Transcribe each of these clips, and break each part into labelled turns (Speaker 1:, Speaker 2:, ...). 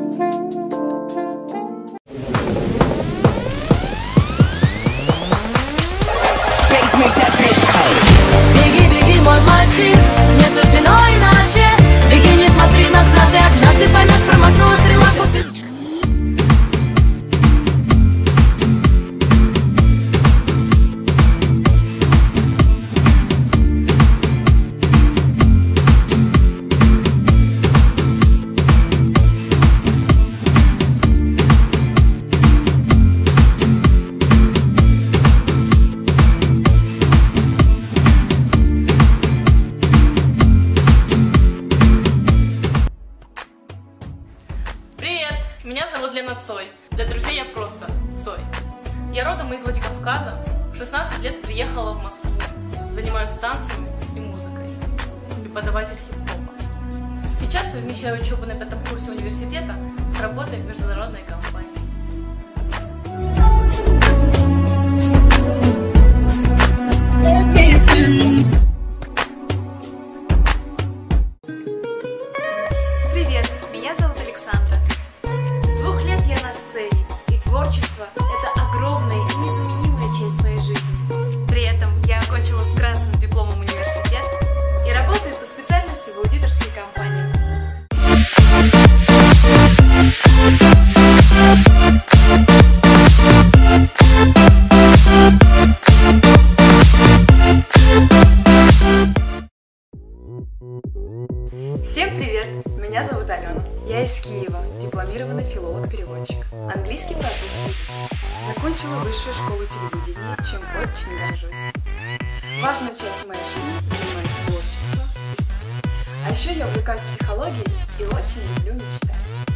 Speaker 1: Беги, беги, мой мальчик, не суждено иначе. Беги, не смотри назад, ты однажды поймешь, промахнула стрела.
Speaker 2: Меня зовут Лена Цой. Для друзей я просто Цой. Я родом из Владикавказа. В 16 лет приехала в Москву. Занимаюсь танцами и музыкой. Преподаватель хип-хопа. Сейчас совмещаю учебу на 5-м курсе университета с работой в международной компании.
Speaker 3: Привет, меня зовут Александра. С 2 лет я на сцене, и творчество – это огромная и незаменимая часть моей жизни. При этом я окончила с красным дипломом университет и работаю по специальности в аудиторской компании.
Speaker 4: Всем привет! Меня зовут Алена. Я из Киева, дипломированный филолог-переводчик. Английский французский. Закончила высшую школу телевидения, чем очень горжусь. Важную часть моей жизни занимает творчество и спорт. А еще я увлекаюсь психологией и очень люблю мечтать.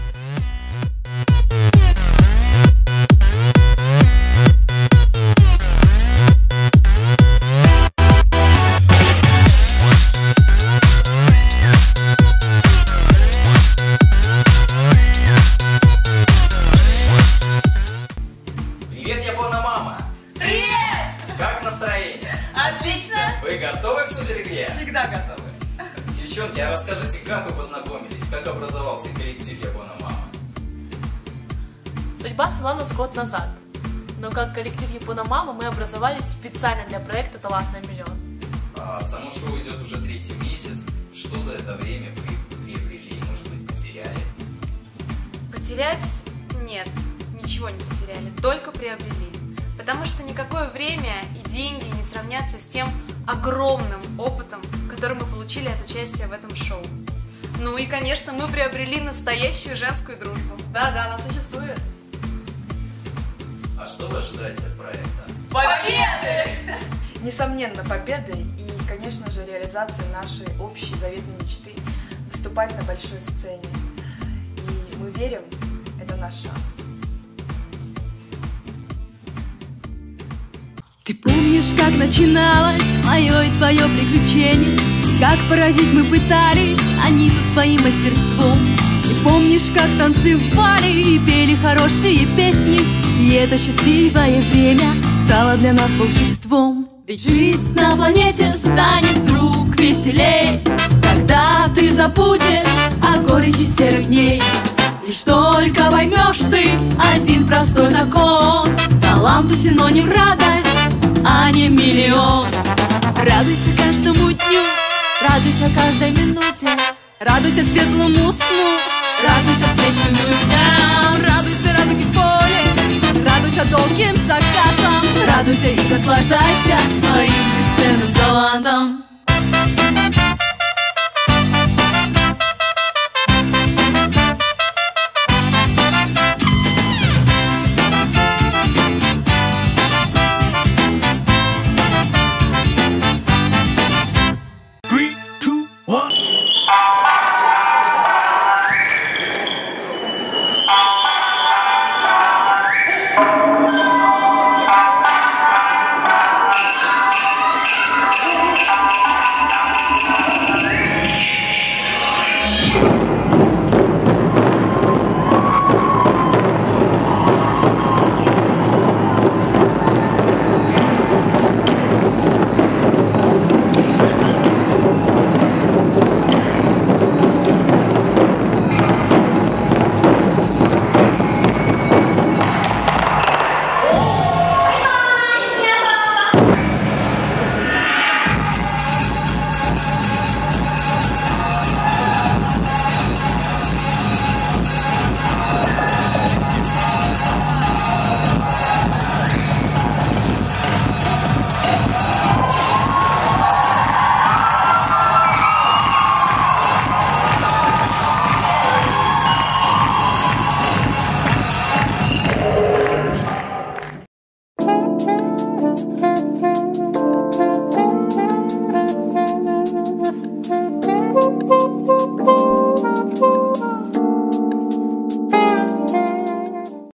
Speaker 5: Как настроение?
Speaker 2: Отлично!
Speaker 5: Вы готовы к суперигре?
Speaker 2: Всегда готовы.
Speaker 5: Девчонки, а расскажите, как вы познакомились? Как образовался коллектив Япона Мама?
Speaker 2: Судьба свела нас год назад. Но как коллектив Япона Мама мы образовались специально для проекта «Талант на миллион».
Speaker 5: А само шоу идет уже 3-й месяц. Что за это время вы приобрели, может быть, потеряли?
Speaker 3: Потерять? Нет, ничего не потеряли, только приобрели. Потому что никакое время и деньги не сравнятся с тем огромным опытом, который мы получили от участия в этом шоу. Ну и, конечно, мы приобрели настоящую женскую дружбу. Да-да, она существует.
Speaker 5: А что вы ожидаете от проекта?
Speaker 2: Победы!
Speaker 4: Несомненно, победы и, конечно же, реализация нашей общей заветной мечты – выступать на большой сцене. И мы верим, это наш шанс.
Speaker 1: Ты помнишь, как начиналось мое и твое приключение? Как поразить мы пытались Аниту своим мастерством? Ты помнишь, как танцевали и пели хорошие песни? И это счастливое время стало для нас волшебством. Ведь жить на планете станет вдруг веселей, когда ты забудешь о горечи серых дней. Лишь только поймешь ты один простой закон: таланту синоним радость, а не миллион. Радуйся каждому дню, радуйся каждой минуте, радуйся светлому сну, радуйся встречным друзьям. Радуйся радуге поле, радуйся долгим закатам, радуйся и наслаждайся своим бесценным талантом.
Speaker 5: Thank you.